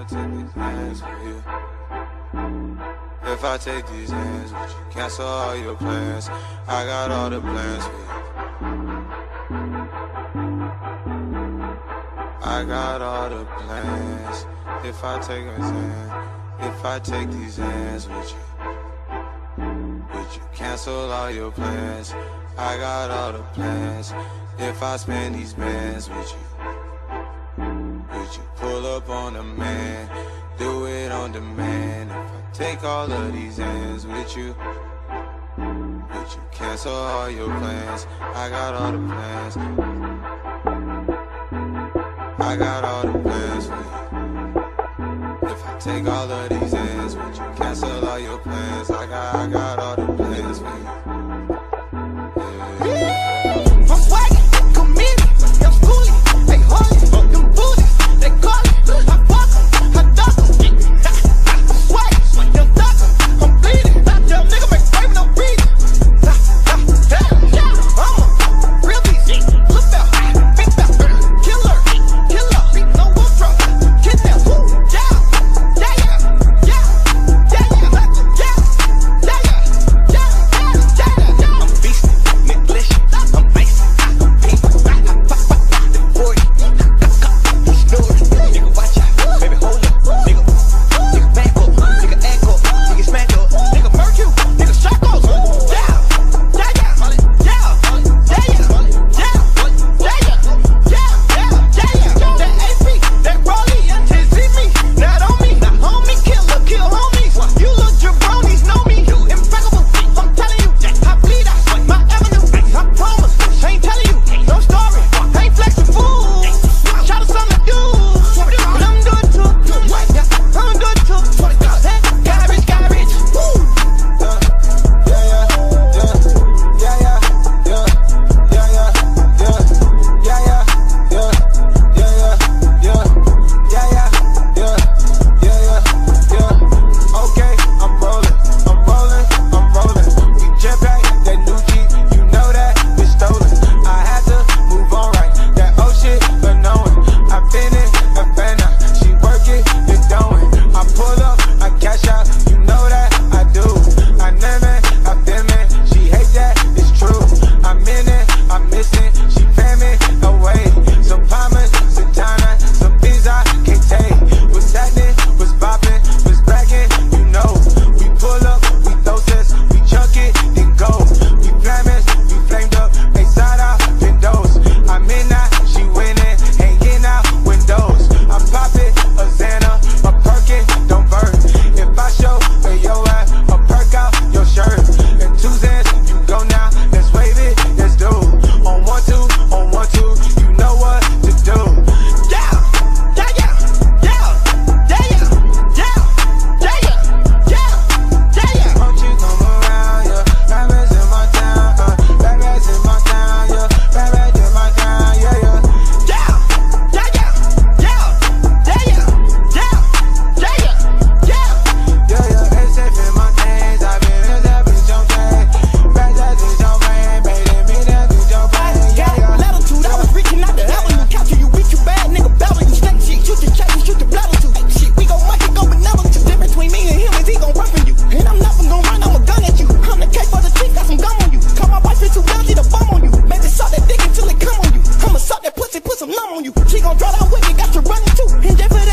take these hands with you. If I take these hands, would you cancel all your plans? I got all the plans for you. I got all the plans. If I take these hands, if I take these hands, would you cancel all your plans? I got all the plans. If I spend these bands with you pull up on a man, do it on demand? If I take all of these hands with you, would you cancel all your plans? I got all the plans. I got all the plans for you. If I take all of these hands, would you cancel all your plans? I got all the plans for you. Yeah. I'm swaggin', committed, I'm schooling, they holdin', them booties, they callin', I fuck 'em, I duck 'em, I'm swaggin', them duck 'em, I'm bleeding, them nigga make baby no breathing, I'm a real beast, look out, big bell, killer, no wolf drop, kid them, I'm beast, Nicholas, I'm ice, nigga, watch out, baby, hold up, nigga back up, nigga act up, nigga smack up, nigga murk you, nigga circles, that AP, that Rollie, can't see me, not on me, homie, killer, kill homies, you look jabronis, know me, impeccable, I'm telling you, I bleed out, my avenue, I promise, ain't telling you, no story, ain't flexing fool, shout out some of you, but I'm doing too, I'm doing too, garbage, woo. Okay, I'm rolling. We jet back that new Jeep, you know that it's stolen. I had to move on right, that old shit unknowing. I been in Havana, she work it, been doing. I pull up, I cash out, you know that I do. I never, I've been man, she hate that, it's true. I'm in it, I'm missing, she pay me away. Some promise, some time, some things I can't take. What's happening, what's bopping, what's bragging, you know. We pull up, we throw sets, we chunk it, then go. We flames, we flamed up, they side out, windows. I'm in that, she winning, hanging out windows. I pop it, a Xana, a Perkin, don't burn. If I show her your ass, a perk out your shirt. And two Xans, you go now, let's wave it, let's do. On 1, 2, you know what to do. Won't you come around, yeah? Bad bitch in my town, bad bitch in my town, yeah. Bad bitch in my town, yeah. It's safe in my days, I've been in that bitch on day. Bad that bitch on pain, baby, me that bitch on pain, yeah. Latitude, I was reaching out the avenue, capture you, beat you bad, nigga, battle you, snake shit, shoot your check, shoot the bladder too. Shit, we gon' make it go benevolent. The difference between me and him is he gon' run for you, and I'm never gon' run, I'ma gun at you. I'm the cake for the chick, got some gum on you. Call my wife, it's too dirty to bum on you. Baby, suck that dick until it come on you. I'ma suck that pussy, put some numb on you. She gon' draw that whip, you got to run it too. And